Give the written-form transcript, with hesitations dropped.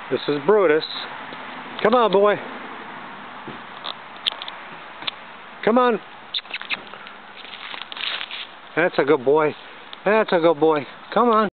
This is Brutus. Come on, boy. Come on. That's a good boy. That's a good boy. Come on.